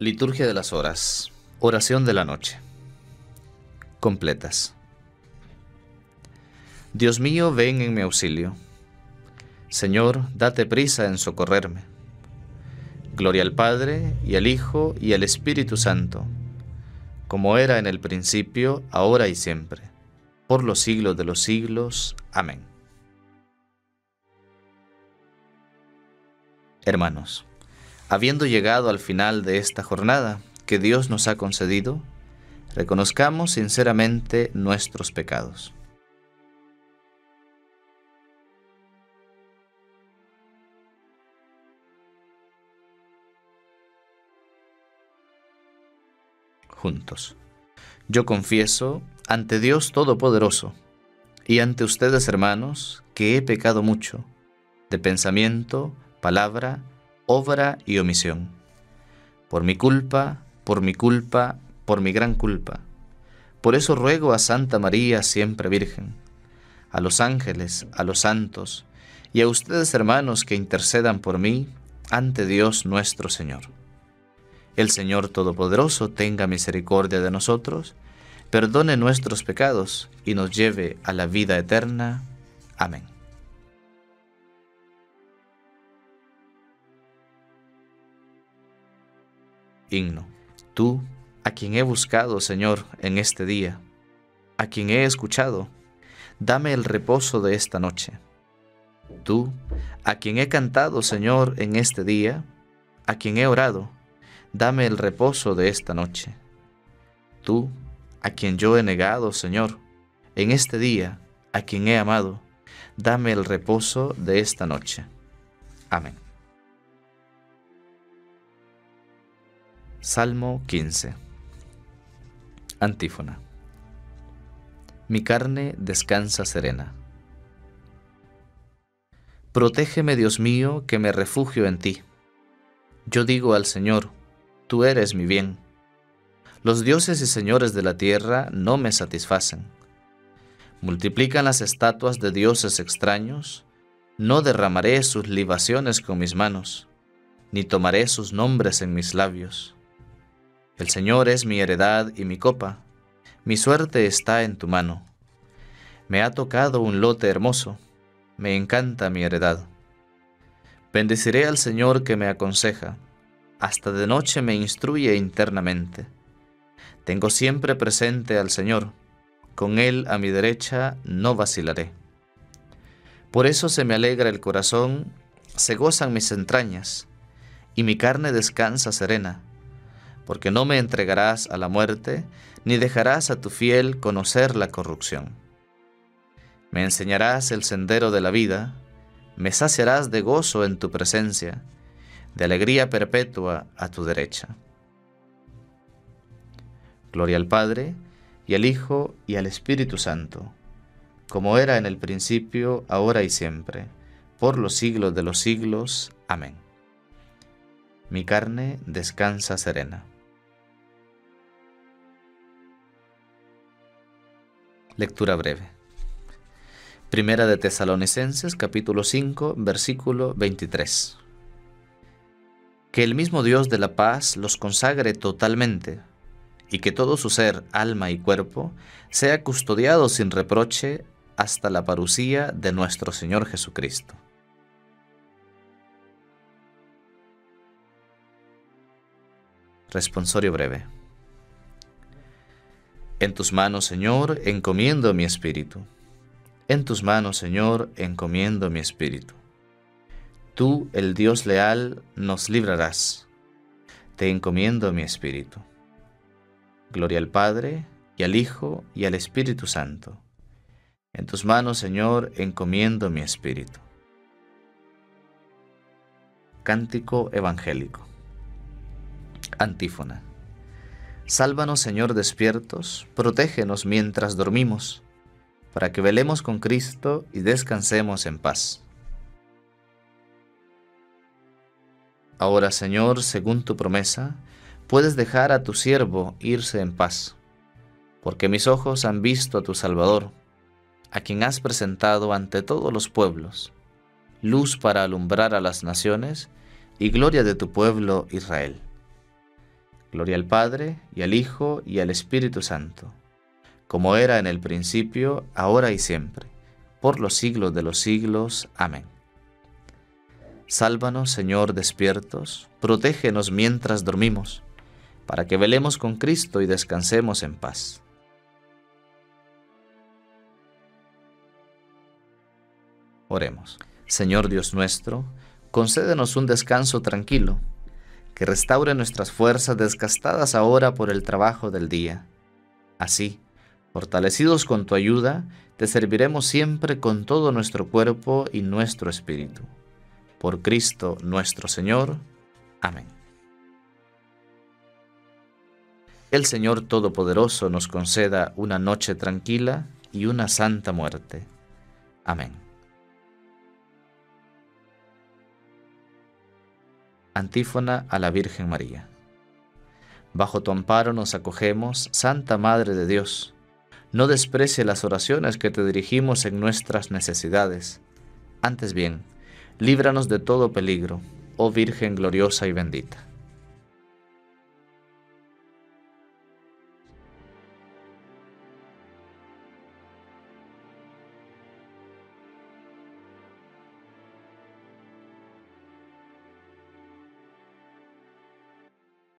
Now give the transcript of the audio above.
Liturgia de las horas. Oración de la noche. Completas. Dios mío, ven en mi auxilio. Señor, date prisa en socorrerme. Gloria al Padre, y al Hijo, y al Espíritu Santo, como era en el principio, ahora y siempre, por los siglos de los siglos. Amén. Hermanos, habiendo llegado al final de esta jornada que Dios nos ha concedido, reconozcamos sinceramente nuestros pecados. Juntos. Yo confieso ante Dios Todopoderoso y ante ustedes, hermanos, que he pecado mucho, de pensamiento, palabra, obra y omisión. Por mi culpa, por mi gran culpa. Por eso ruego a Santa María, siempre Virgen, a los ángeles, a los santos, y a ustedes, hermanos, que intercedan por mí ante Dios nuestro Señor. El Señor Todopoderoso tenga misericordia de nosotros, perdone nuestros pecados y nos lleve a la vida eterna. Amén. Himno. Tú, a quien he buscado, Señor, en este día, a quien he escuchado, dame el reposo de esta noche. Tú, a quien he cantado, Señor, en este día, a quien he orado, dame el reposo de esta noche. Tú, a quien yo he negado, Señor, en este día, a quien he amado, dame el reposo de esta noche. Amén. Salmo 15. Antífona. Mi carne descansa serena. Protégeme, Dios mío, que me refugio en ti. Yo digo al Señor, tú eres mi bien. Los dioses y señores de la tierra no me satisfacen. Multiplican las estatuas de dioses extraños. No derramaré sus libaciones con mis manos, ni tomaré sus nombres en mis labios. El Señor es mi heredad y mi copa. Mi suerte está en tu mano. Me ha tocado un lote hermoso. Me encanta mi heredad. Bendeciré al Señor que me aconseja. Hasta de noche me instruye internamente. Tengo siempre presente al Señor. Con Él a mi derecha no vacilaré. Por eso se me alegra el corazón, se gozan mis entrañas, y mi carne descansa serena, porque no me entregarás a la muerte, ni dejarás a tu fiel conocer la corrupción. Me enseñarás el sendero de la vida, me saciarás de gozo en tu presencia, de alegría perpetua a tu derecha. Gloria al Padre, y al Hijo, y al Espíritu Santo, como era en el principio, ahora y siempre, por los siglos de los siglos. Amén. Mi carne descansa serena. Lectura breve. Primera de Tesalonicenses, capítulo 5, versículo 23. Que el mismo Dios de la paz los consagre totalmente, y que todo su ser, alma y cuerpo sea custodiado sin reproche hasta la parucía de nuestro Señor Jesucristo. Responsorio breve. En tus manos, Señor, encomiendo mi espíritu. En tus manos, Señor, encomiendo mi espíritu. Tú, el Dios leal, nos librarás. Te encomiendo mi espíritu. Gloria al Padre, y al Hijo, y al Espíritu Santo. En tus manos, Señor, encomiendo mi espíritu. Cántico evangélico. Antífona. Sálvanos, Señor, despiertos, protégenos mientras dormimos, para que velemos con Cristo y descansemos en paz. Ahora, Señor, según tu promesa, puedes dejar a tu siervo irse en paz, porque mis ojos han visto a tu Salvador, a quien has presentado ante todos los pueblos, luz para alumbrar a las naciones y gloria de tu pueblo Israel. Gloria al Padre, y al Hijo, y al Espíritu Santo, como era en el principio, ahora y siempre, por los siglos de los siglos. Amén. Sálvanos, Señor, despiertos, protégenos mientras dormimos, para que velemos con Cristo y descansemos en paz. Oremos. Señor Dios nuestro, concédenos un descanso tranquilo, que restaure nuestras fuerzas desgastadas ahora por el trabajo del día. Así, fortalecidos con tu ayuda, te serviremos siempre con todo nuestro cuerpo y nuestro espíritu. Por Cristo nuestro Señor. Amén. El Señor Todopoderoso nos conceda una noche tranquila y una santa muerte. Amén. Antífona a la Virgen María. Bajo tu amparo nos acogemos, Santa Madre de Dios. No desprecie las oraciones que te dirigimos en nuestras necesidades. Antes bien, líbranos de todo peligro, oh Virgen gloriosa y bendita.